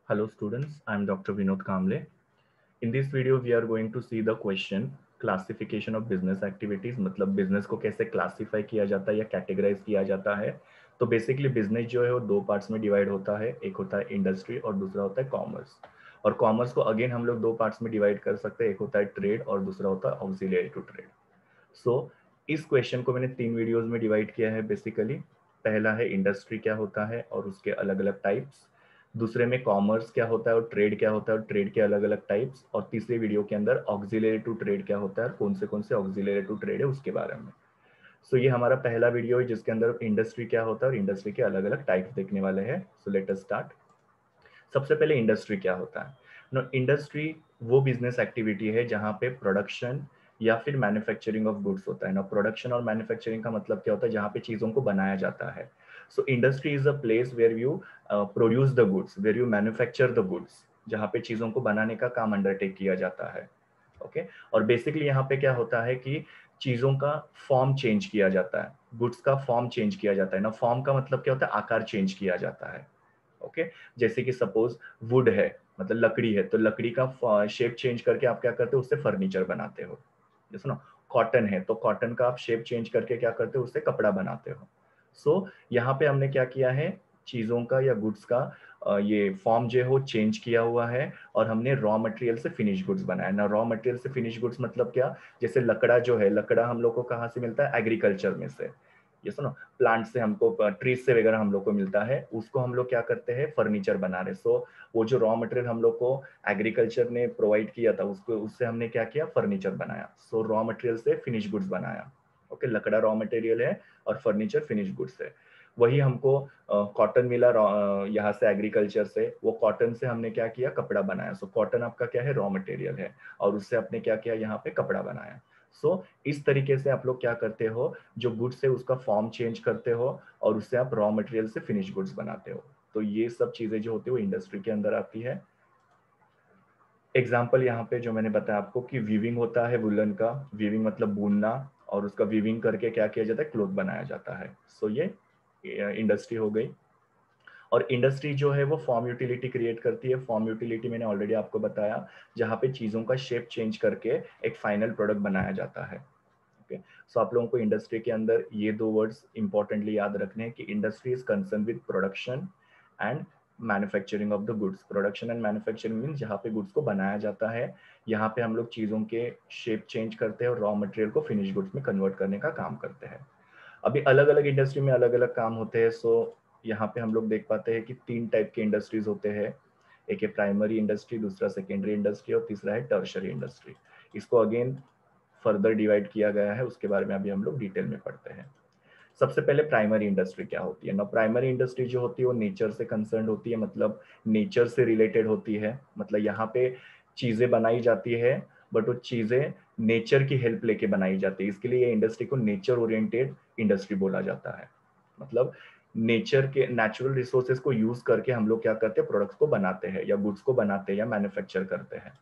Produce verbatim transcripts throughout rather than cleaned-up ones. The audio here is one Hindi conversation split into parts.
Hello students, I am Doctor Vinod Kamble. In this video we are going to see the question classification of business activities, मतलब business को कैसे classify किया जाता है या categorize किया जाता है। तो basically business जो है वो दो parts में divide होता है, एक होता है industry और दूसरा होता है commerce। और commerce को again हम लोग दो parts में divide कर सकते हैं, एक होता है trade और दूसरा होता है auxiliary to trade। So so, इस क्वेश्चन को मैंने तीन वीडियोस में डिवाइड किया है बेसिकली। पहला है इंडस्ट्री क्या होता है और उसके अलग अलग टाइप्स, दूसरे में कॉमर्स क्या होता है और ट्रेड क्या होता है और ट्रेड के अलग अलग टाइप्स, और तीसरे वीडियो के अंदर ऑक्सिलरी टू ट्रेड क्या होता है और कौन से कौन से ऑक्सिलरी टू ट्रेड है उसके बारे में। सो so, ये हमारा पहला वीडियो है जिसके अंदर इंडस्ट्री क्या होता है और इंडस्ट्री के अलग अलग टाइप्स देखने वाले हैं। So let us start. सबसे पहले इंडस्ट्री क्या होता है। नो, इंडस्ट्री वो बिजनेस एक्टिविटी है जहाँ पे प्रोडक्शन या फिर मैन्युफैक्चरिंग ऑफ गुड्स होता है ना। प्रोडक्शन और मैन्युफैक्चरिंग का मतलब क्या होता है, जहाँ पे चीजों को बनाया जाता है। So industry is a place where you produce the goods, where you manufacture the goods, जहाँ पे चीजों को बनाने का काम अंडरटेक किया जाता है। Okay okay? और बेसिकली यहाँ पे क्या होता है कि चीजों का फॉर्म चेंज किया जाता है, गुड्स का फॉर्म चेंज किया जाता है ना। फॉर्म का मतलब क्या होता है, आकार चेंज किया जाता है। Okay okay? जैसे कि सपोज वुड है, मतलब लकड़ी है, तो लकड़ी का शेप चेंज करके आप क्या करते हो, उससे फर्नीचर बनाते हो। जैसे ना कॉटन है, तो कॉटन का आप शेप चेंज करके क्या करते हो, उससे कपड़ा बनाते हो। सो so, यहाँ पे हमने क्या किया है, चीजों का या गुड्स का uh, ये फॉर्म जो है वो चेंज किया हुआ है और हमने रॉ मटेरियल से फिनिश गुड्स बनाया ना। रॉ मटेरियल से फिनिश गुड्स मतलब क्या, जैसे लकड़ा जो है, लकड़ा हम लोग को कहाँ से मिलता है, एग्रीकल्चर में से। ये सुनो, प्लांट से हमको, ट्रीज से वगैरह हम लोग को मिलता है, उसको हम लोग क्या करते हैं, फर्नीचर बना रहे। सो so, वो जो रॉ मटेरियल हम लोग को एग्रीकल्चर ने प्रोवाइड किया था, उसको उससे हमने क्या किया, फर्नीचर बनाया। सो रॉ मटेरियल से फिनिश गुड्स बनाया। ओके okay, लकड़ा रॉ मटेरियल है और फर्नीचर फिनिश गुड्स है। वही हमको कॉटन मिला यहाँ से एग्रीकल्चर से, वो कॉटन से हमने क्या किया, कपड़ा बनाया। सो so, कॉटन आपका क्या है, रॉ मटेरियल है, और उससे आपने क्या किया, यहाँ पे कपड़ा बनाया। सो so, इस तरीके से आप लोग क्या करते हो, जो गुड्स है उसका फॉर्म चेंज करते हो और उससे आप रॉ मटेरियल से फिनिश गुड्स बनाते हो। तो ये सब चीजें जो होती है वो इंडस्ट्री के अंदर आती है। एग्जाम्पल यहाँ पे जो मैंने बताया आपको कि वीविंग होता है वुलन का, वीविंग मतलब बुनना, और उसका वीविंग करके क्या किया जाता है, क्लोथ बनाया जाता है। सो so, ये इंडस्ट्री हो गई। और इंडस्ट्री जो है वो फॉर्म यूटिलिटी क्रिएट करती है। फॉर्म यूटिलिटी मैंने ऑलरेडी आपको बताया, जहाँ पे चीजों का शेप चेंज करके एक फाइनल प्रोडक्ट बनाया जाता है। ओके, सो आप लोगों को इंडस्ट्री के अंदर ये दो वर्ड्स इंपॉर्टेंटली याद रखने हैं कि industry is concern with production and manufacturing of the goods. Production and manufacturing means जहाँ पे गुड्स को बनाया जाता है, यहाँ पे हम लोग चीजों के शेप चेंज करते हैं और रॉ मटेरियल को फिनिश गुड्स में कन्वर्ट करने का काम करते हैं। अभी अलग अलग इंडस्ट्री में अलग अलग काम होते हैं। सो यहाँ पे हम लोग देख पाते हैं कि तीन टाइप के इंडस्ट्रीज होते हैं। एक है प्राइमरी इंडस्ट्री, दूसरा सेकेंडरी इंडस्ट्री और तीसरा है टर्शरी इंडस्ट्री। इसको अगेन फर्दर डिवाइड किया गया है, उसके बारे में अभी हम लोग डिटेल में पढ़ते हैं। सबसे पहले प्राइमरी इंडस्ट्री क्या होती है ना। प्राइमरी इंडस्ट्री जो होती है वो नेचर से कंसर्न होती है, मतलब नेचर से रिलेटेड होती है। मतलब यहाँ पे चीजें बनाई जाती है, बट वो चीजें नेचर की हेल्प लेके बनाई जाती है, इसके लिए ये इंडस्ट्री को नेचर ओरिएंटेड इंडस्ट्री बोला जाता है। मतलब नेचर के नेचुरल रिसोर्सेज को यूज करके हम लोग क्या करते हैं, प्रोडक्ट्स को बनाते हैं या गुड्स को बनाते हैं या मैन्युफैक्चर करते हैं।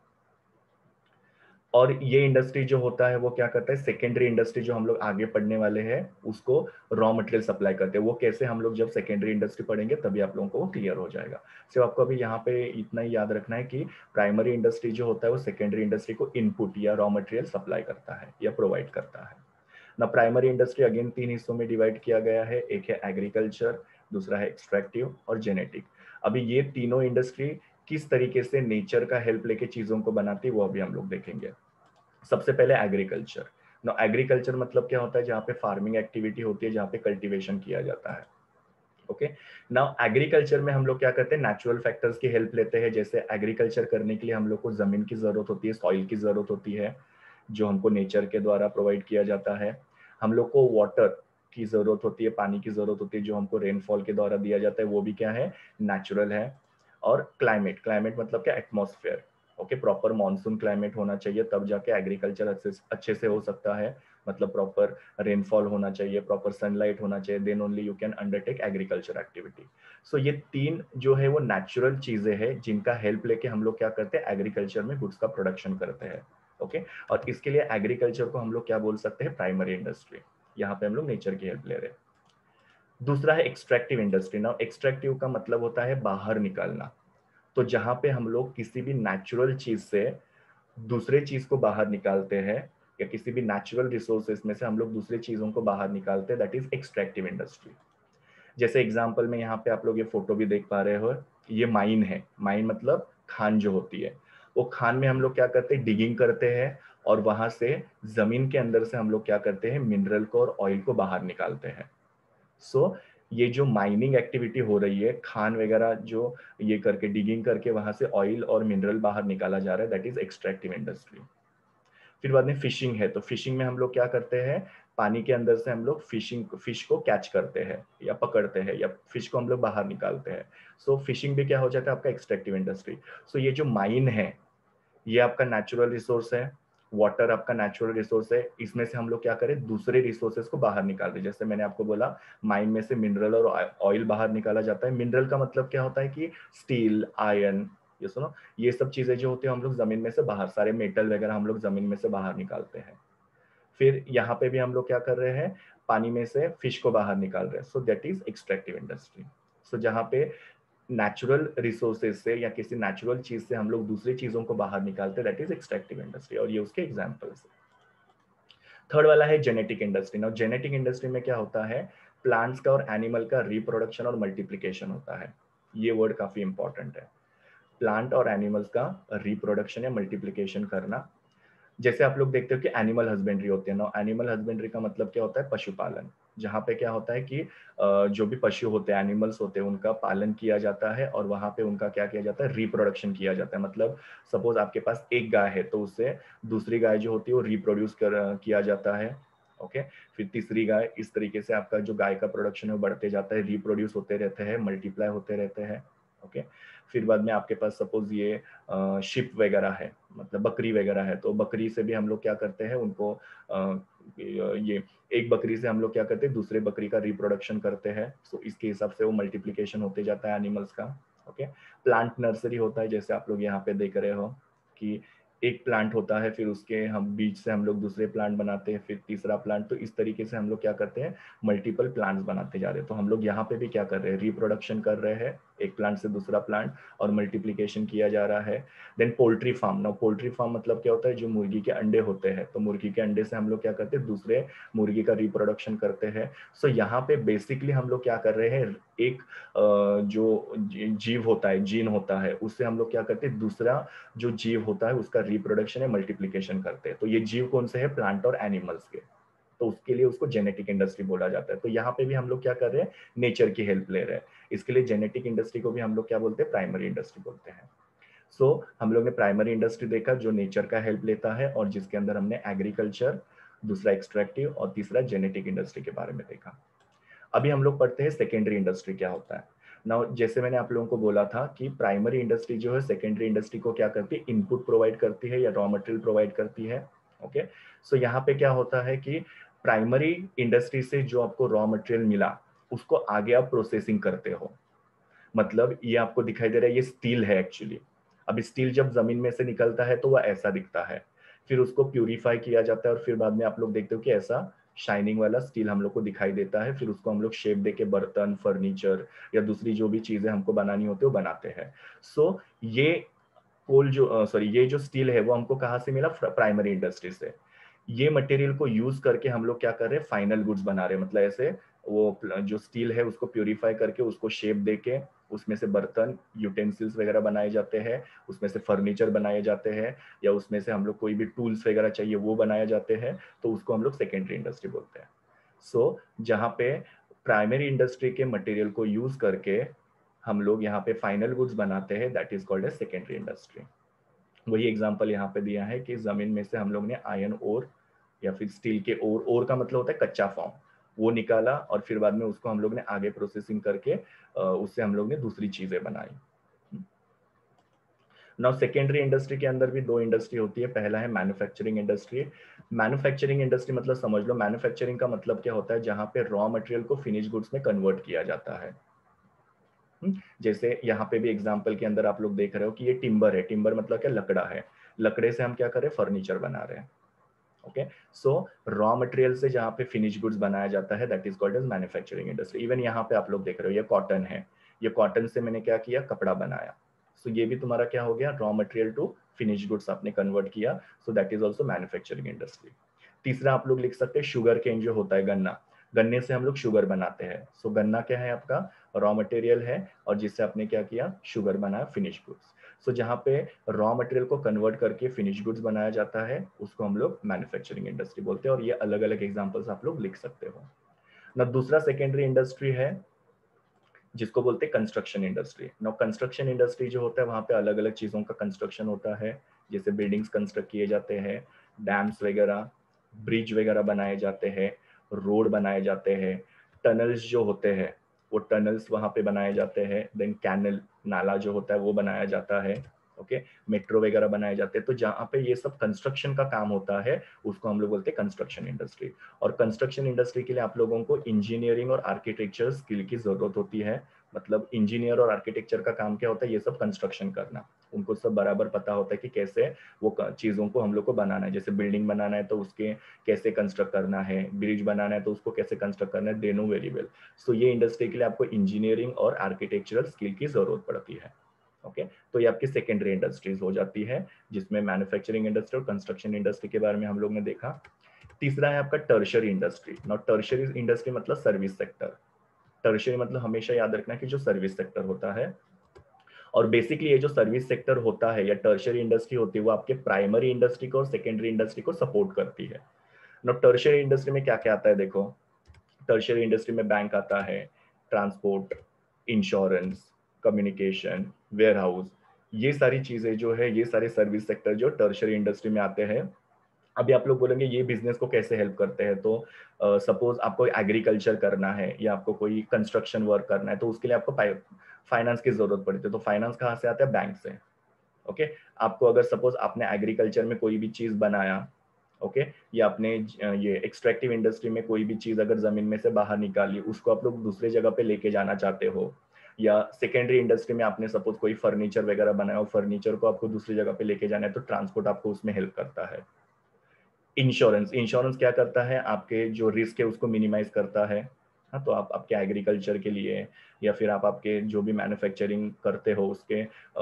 और ये इंडस्ट्री जो होता है वो क्या करता है, सेकेंडरी इंडस्ट्री जो हम लोग आगे पढ़ने वाले हैं उसको रॉ मटेरियल सप्लाई करते हैं। वो कैसे, हम लोग जब सेकेंडरी इंडस्ट्री पढ़ेंगे तभी आप लोगों को वो क्लियर हो जाएगा। सिर्फ आपको अभी यहाँ पे इतना ही याद रखना है कि प्राइमरी इंडस्ट्री जो होता है वो सेकेंडरी इंडस्ट्री को इनपुट या रॉ मटेरियल सप्लाई करता है या प्रोवाइड करता है ना। प्राइमरी इंडस्ट्री अगेन तीन हिस्सों में डिवाइड किया गया है, एक है एग्रीकल्चर, दूसरा है एक्सट्रैक्टिव और जेनेटिक। अभी ये तीनों इंडस्ट्री किस तरीके से नेचर का हेल्प लेके चीजों को बनाती है वो अभी हम लोग देखेंगे। सबसे पहले एग्रीकल्चर। नो, एग्रीकल्चर मतलब क्या होता है, जहाँ पे फार्मिंग एक्टिविटी होती है, जहाँ पे कल्टीवेशन किया जाता है। ओके, नाउ एग्रीकल्चर में हम लोग क्या करते हैं, नेचुरल फैक्टर्स की हेल्प लेते हैं। जैसे एग्रीकल्चर करने के लिए हम लोग को जमीन की जरूरत होती है, सॉइल की जरूरत होती है, जो हमको नेचर के द्वारा प्रोवाइड किया जाता है। हम लोग को वाटर की जरूरत होती है, पानी की जरूरत होती है, जो हमको रेनफॉल के द्वारा दिया जाता है, वो भी क्या है, नेचुरल है। और क्लाइमेट, क्लाइमेट मतलब क्या, atmosphere. Okay, proper monsoon climate होना चाहिए, तब जाके एग्रीकल्चर अच्छे अच्छे से हो सकता है। मतलब प्रॉपर रेनफॉल होना चाहिए, प्रॉपर सनलाइट होना चाहिए, then only you can undertake agriculture activity. So ये तीन जो है वो नेचुरल चीजें हैं जिनका हेल्प लेके हम लोग क्या करते हैं, एग्रीकल्चर में गुड्स का प्रोडक्शन करते हैं। Okay okay? और इसके लिए एग्रीकल्चर को हम लोग क्या बोल सकते हैं, प्राइमरी इंडस्ट्री। यहाँ पे हम लोग नेचर की हेल्प ले रहे हैं। दूसरा है एक्सट्रैक्टिव इंडस्ट्री। ना, एक्सट्रैक्टिव का मतलब होता है बाहर निकालना। तो जहां पे हम लोग किसी भी नेचुरल चीज से दूसरे चीज को बाहर निकालते हैं, या किसी भी नेचुरल रिसोर्सेस में से हम लोग दूसरे चीजों को बाहर निकालते हैं, दैट इज एक्सट्रैक्टिव इंडस्ट्री। जैसे एग्जांपल में यहाँ पे आप लोग ये फोटो भी देख पा रहे हो, ये माइन है। माइन मतलब खान जो होती है, वो खान में हम लोग क्या करते हैं, डिगिंग करते हैं, और वहां से जमीन के अंदर से हम लोग क्या करते हैं, मिनरल को और ऑयल को बाहर निकालते हैं। सो so, ये जो माइनिंग एक्टिविटी हो रही है, खान वगैरह जो ये करके डिगिंग करके वहां से ऑयल और मिनरल बाहर निकाला जा रहा है, दैट इज एक्सट्रैक्टिव इंडस्ट्री। फिर बाद में फिशिंग है, तो फिशिंग में हम लोग क्या करते हैं, पानी के अंदर से हम लोग फिशिंग फिश को कैच करते हैं या पकड़ते हैं, या फिश को हम लोग बाहर निकालते हैं। सो so, फिशिंग भी क्या हो जाता है आपका एक्सट्रैक्टिव इंडस्ट्री। सो ये जो माइन है, ये आपका नेचुरल रिसोर्स है, वाटर आपका नेचुरल रिसोर्स है, इसमें से हम लोग क्या करें, दूसरे रिसोर्सेज को बाहर निकाल दें। जैसे मैंने आपको बोला, माइन में से मिनरल और ऑयल बाहर निकाला जाता है। मिनरल का मतलब क्या होता है कि स्टील, आयरन, ये सुनो, ये सब चीजें जो होती है हम लोग जमीन में से बाहर, सारे मेटल वगैरह हम लोग जमीन में से बाहर निकालते हैं। फिर यहाँ पे भी हम लोग क्या कर रहे हैं, पानी में से फिश को बाहर निकाल रहे हैं। So that is extractive industry. So जहाँ पे नेचुरल रिसोर्सेज से या किसी नेचुरल चीज से हम लोग दूसरी चीजों को बाहर निकालते हैं, दैट इज एक्सट्रैक्टिव इंडस्ट्री, और ये उसके एग्जांपल्स है। थर्ड वाला है genetic industry. Now genetic industry में क्या होता है, प्लांट्स का और एनिमल का रिप्रोडक्शन और मल्टीप्लिकेशन होता है। ये वर्ड काफी इंपॉर्टेंट है, प्लांट और एनिमल्स का रिप्रोडक्शन या मल्टीप्लिकेशन करना। जैसे आप लोग देखते हो कि एनिमल हस्बेंड्री होती है ना, एनिमल हस्बेंड्री का मतलब क्या होता है, पशुपालन। जहाँ पे क्या होता है कि जो भी पशु होते हैं, एनिमल्स होते हैं, उनका पालन किया जाता है, और वहाँ पे उनका क्या किया जाता है, रिप्रोडक्शन किया जाता है। मतलब सपोज आपके पास एक गाय है, तो उससे दूसरी गाय जो होती है वो रिप्रोड्यूस कर किया जाता है। ओके, फिर तीसरी गाय, इस तरीके से आपका जो गाय का प्रोडक्शन है वो बढ़ते जाता है, रिप्रोड्यूस होते रहते हैं, मल्टीप्लाई होते रहते हैं। ओके, फिर बाद में आपके पास सपोज ये शिप वगैरह है, मतलब बकरी वगैरह है, तो बकरी से भी हम लोग क्या करते हैं, उनको आ, ये एक बकरी से हम लोग क्या करते हैं, दूसरे बकरी का रिप्रोडक्शन करते हैं। सो so, इसके हिसाब से वो मल्टीप्लिकेशन होते जाता है एनिमल्स का। ओके, प्लांट नर्सरी होता है, जैसे आप लोग यहाँ पे देख रहे हो कि एक प्लांट होता है, फिर उसके हम बीज से हम लोग दूसरे प्लांट बनाते हैं, फिर तीसरा प्लांट, तो इस तरीके से हम लोग क्या करते हैं, मल्टीपल प्लांट्स बनाते जा रहे हैं। तो हम लोग यहाँ पे भी क्या कर रहे हैं, रिप्रोडक्शन कर रहे हैं, एक प्लांट से दूसरा प्लांट, और मल्टीप्लिकेशन किया जा रहा है। Then poultry farm. Now poultry farm मतलब क्या होता है, जो मुर्गी के अंडे होते हैं, तो मुर्गी के अंडे से हम लोग क्या करते हैं, दूसरे मुर्गी का रिप्रोडक्शन करते हैं। सो so, यहाँ पे बेसिकली हम लोग क्या कर रहे हैं, एक जो जीव होता है, जीन होता है, उससे हम लोग क्या करते हैं, दूसरा जो जीव होता है उसका रिप्रोडक्शन या मल्टीप्लिकेशन करते हैं। तो ये जीव कौन से है, प्लांट और एनिमल्स के, तो उसके लिए उसको जेनेटिक इंडस्ट्री बोला जाता है। तो यहाँ पे भी हम लोग क्या कर रहे हैं, नेचर की हेल्प ले रहे हैं। इसके लिए जेनेटिक इंडस्ट्री को भी हम लोग क्या बोलते हैं, प्राइमरी इंडस्ट्री बोलते हैं। सो so, हम लोग ने प्राइमरी इंडस्ट्री देखा जो नेचर का हेल्प लेता है, और जिसके अंदर हमने एग्रीकल्चर, दूसरा एक्सट्रैक्टिव, और तीसरा जेनेटिक इंडस्ट्री के बारे में देखा। अभी हम लोग पढ़ते हैं सेकेंडरी इंडस्ट्री क्या होता है। नाउ जैसे मैंने आप लोगों को बोला था कि प्राइमरी इंडस्ट्री जो है सेकेंडरी इंडस्ट्री को क्या करती है, इनपुट प्रोवाइड करती है या रॉ मटेरियल प्रोवाइड करती है। ओके, सो यहाँ पे क्या होता है कि प्राइमरी इंडस्ट्री से जो आपको रॉ मटेरियल मिला, उसको आगे आप प्रोसेसिंग करते हो। मतलब ये आपको दिखाई दे रहा है, ये स्टील है एक्चुअली। अब स्टील जब जमीन में से निकलता है तो वह ऐसा दिखता है, फिर उसको प्यूरिफाई किया जाता है, और फिर बाद में आप लोग देखते हो कि ऐसा शाइनिंग वाला स्टील हम लोग को दिखाई देता है। फिर उसको हम लोग शेप देके बर्तन, फर्नीचर या दूसरी जो भी चीजें हमको बनानी होती है वो बनाते हैं। सो so, ये कोल जो सॉरी ये जो स्टील है वो हमको कहाँ से मिला, प्राइमरी इंडस्ट्री से। ये मटेरियल को यूज करके हम लोग क्या कर रहे हैं, फाइनल गुड्स बना रहे हैं। मतलब ऐसे वो जो स्टील है उसको प्यूरिफाई करके उसको शेप देके उसमें से बर्तन, यूटेंसिल्स वगैरह बनाए जाते हैं, उसमें से फर्नीचर बनाए जाते हैं, या उसमें से हम लोग कोई भी टूल्स वगैरह चाहिए वो बनाए जाते हैं, तो उसको हम लोग सेकेंडरी इंडस्ट्री बोलते हैं। सो so, जहाँ पे प्राइमरी इंडस्ट्री के मटेरियल को यूज करके हम लोग यहाँ पे फाइनल गुड्स बनाते हैं, that is called a secondary industry. वही एग्जांपल यहाँ पे दिया है कि जमीन में से हम लोग ने आयरन ओर या फिर स्टील के ओर, ओर का मतलब होता है कच्चा फॉर्म, वो निकाला, और फिर बाद में उसको हम लोग ने आगे प्रोसेसिंग करके उससे हम लोग ने दूसरी चीजें बनाई। नाउ सेकेंडरी इंडस्ट्री के अंदर भी दो इंडस्ट्री होती है। पहला है मैन्युफैक्चरिंग इंडस्ट्री। मैन्युफैक्चरिंग इंडस्ट्री मतलब समझ लो, मैन्युफैक्चरिंग का मतलब क्या होता है, जहाँ पे रॉ मटेरियल को फिनिश गुड्स में कन्वर्ट किया जाता है। जैसे यहाँ पे भी एग्जांपल के अंदर आप लोग देख रहे हो कि ये टिम्बर है। टिम्बर मतलब क्या, लकड़ा है। लकड़े से हम क्या कर रहे हैं, फर्नीचर बना रहे हैं। ओके, सो रॉ मटेरियल से जहाँ पे फिनिश गुड्स बनाया जाता है, that is called as manufacturing industry. Even यहाँ पे आप लोग देख रहे हो ये कॉटन है, ये कॉटन से मैंने क्या किया, कपड़ा बनाया। सो so, ये भी तुम्हारा क्या हो गया, raw material to finish goods आपने कन्वर्ट किया, so that is also manufacturing industry. तीसरा आप लोग लिख सकते हैं शुगर केन जो होता है, गन्ना, गन्ने से हम लोग शुगर बनाते हैं। सो so, गन्ना क्या है आपका, रॉ मटेरियल है और जिससे आपने क्या किया, शुगर बनाया, फिनिश गुड्स। सो so, जहाँ पे रॉ मटेरियल को कन्वर्ट करके फिनिश गुड्स बनाया जाता है उसको हम लोग मैन्युफैक्चरिंग इंडस्ट्री बोलते हैं, और ये अलग अलग एग्जांपल्स आप लोग लिख सकते हो ना। दूसरा सेकेंडरी इंडस्ट्री है जिसको बोलते हैं construction industry. Now construction industry जो होता है वहाँ पे अलग अलग चीज़ों का कंस्ट्रक्शन होता है, जैसे बिल्डिंग्स कंस्ट्रक्ट किए जाते हैं, डैम्स वगैरह, ब्रिज वगैरह बनाए जाते हैं, रोड बनाए जाते हैं, टनल्स जो होते हैं वो टनल्स वहाँ पे बनाए जाते हैं, देन कैनल, नाला जो होता है वो बनाया जाता है, ओके, मेट्रो वगैरह बनाए जाते हैं। तो जहाँ पे ये सब कंस्ट्रक्शन का काम होता है उसको हम लोग बोलते हैं कंस्ट्रक्शन इंडस्ट्री। और कंस्ट्रक्शन इंडस्ट्री के लिए आप लोगों को इंजीनियरिंग और आर्किटेक्चर स्किल की जरूरत होती है। मतलब इंजीनियर और आर्किटेक्चर का काम क्या होता है, ये सब कंस्ट्रक्शन करना, उनको सब बराबर पता होता है कि कैसे वो चीज़ों को हम लोग को बनाना है। जैसे बिल्डिंग बनाना है तो उसके कैसे कंस्ट्रक्ट करना है, ब्रिज बनाना है तो उसको कैसे कंस्ट्रक्ट करना है, they know very well. So ये इंडस्ट्री के लिए आपको इंजीनियरिंग और आर्किटेक्चरल स्किल की जरूरत पड़ती है, ओके okay? तो ये आपकी सेकेंडरी इंडस्ट्रीज हो जाती है, जिसमें मैन्युफैक्चरिंग इंडस्ट्री और कंस्ट्रक्शन इंडस्ट्री के बारे में हम लोग ने देखा। तीसरा है आपका tertiary industry. Now tertiary industry मतलब सर्विस सेक्टर। टर्शियरी मतलब हमेशा याद रखना कि जो सर्विस सेक्टर होता है, और बेसिकली ये जो सर्विस सेक्टर होता है या टर्शियरी इंडस्ट्री होती है वो आपके प्राइमरी इंडस्ट्री को और सेकेंडरी इंडस्ट्री को सपोर्ट करती है। नाउ टर्शियरी इंडस्ट्री में क्या क्या आता है देखो, टर्शियरी इंडस्ट्री में बैंक आता है, ट्रांसपोर्ट, इंश्योरेंस, कम्युनिकेशन, वेयरहाउस, ये सारी चीजें जो है, ये सारे सर्विस सेक्टर जो टर्शियरी इंडस्ट्री में आते हैं। अभी आप लोग बोलेंगे ये बिजनेस को कैसे हेल्प करते हैं, तो सपोज uh, आपको एग्रीकल्चर करना है या आपको कोई कंस्ट्रक्शन वर्क करना है तो उसके लिए आपको फाइनेंस की जरूरत पड़ती है। तो फाइनेंस कहाँ से आता है, बैंक से, ओके okay? आपको अगर सपोज आपने एग्रीकल्चर में कोई भी चीज बनाया, ओके okay? या आपने ये एक्सट्रैक्टिव इंडस्ट्री में कोई भी चीज अगर जमीन में से बाहर निकाली, उसको आप लोग दूसरे जगह पे लेके जाना चाहते हो, या सेकेंडरी इंडस्ट्री में आपने सपोज कोई फर्नीचर वगैरह बनाया हो, फर्नीचर को आपको दूसरी जगह पे लेके जाना है तो ट्रांसपोर्ट आपको उसमें हेल्प करता है। इंश्योरेंस, इंश्योरेंस क्या करता है, आपके जो रिस्क है उसको मिनिमाइज करता है। हाँ, तो आप आपके एग्रीकल्चर के लिए या फिर आप आपके जो भी मैन्युफैक्चरिंग करते हो उसके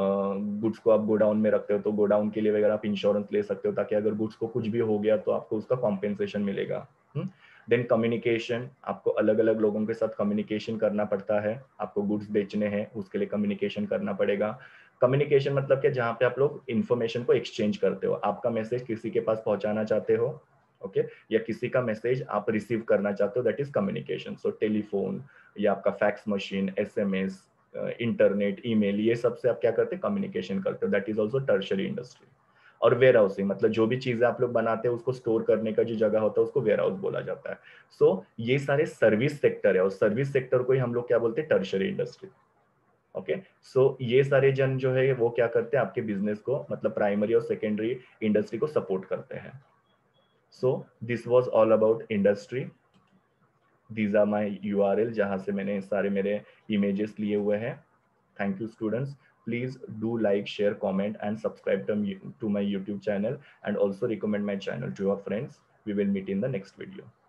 गुड्स को आप गोडाउन में रखते हो तो गोडाउन के लिए वगैरह आप इंश्योरेंस ले सकते हो, ताकि अगर गुड्स को कुछ भी हो गया तो आपको उसका कॉम्पेंसेशन मिलेगा। देन कम्युनिकेशन, आपको अलग अलग लोगों के साथ कम्युनिकेशन करना पड़ता है, आपको गुड्स बेचने हैं उसके लिए कम्युनिकेशन करना पड़ेगा। कम्युनिकेशन मतलब कि जहाँ पे आप लोग इंफॉर्मेशन को एक्सचेंज करते हो, आपका मैसेज किसी के पास पहुंचाना चाहते हो, ओके okay? या किसी का मैसेज आप रिसीव करना चाहते हो, that is communication. So telephone या आपका fax machine, SMS, internet, email, ये सब से आप क्या करते हैं, कम्युनिकेशन करते हो, that is also tertiary industry. और वेयर हाउसिंग मतलब जो भी चीजें आप लोग बनाते हैं उसको स्टोर करने का जो जगह होता है उसको वेयर हाउस बोला जाता है। सो so, ये सारे सर्विस सेक्टर है और सर्विस सेक्टर को ही हम लोग क्या बोलते हैं, टर्शियरी इंडस्ट्री, ओके। सो ये सारे जन जो है वो क्या करते हैं, आपके बिजनेस को मतलब प्राइमरी और सेकेंडरी इंडस्ट्री को सपोर्ट करते हैं। So this was all about industry. These are my URL जहां से मैंने सारे मेरे इमेजेस लिए हुए हैं। Thank you students, please do like, share, comment and subscribe to, to my YouTube channel, and also recommend my channel to your friends. We will meet in the next video.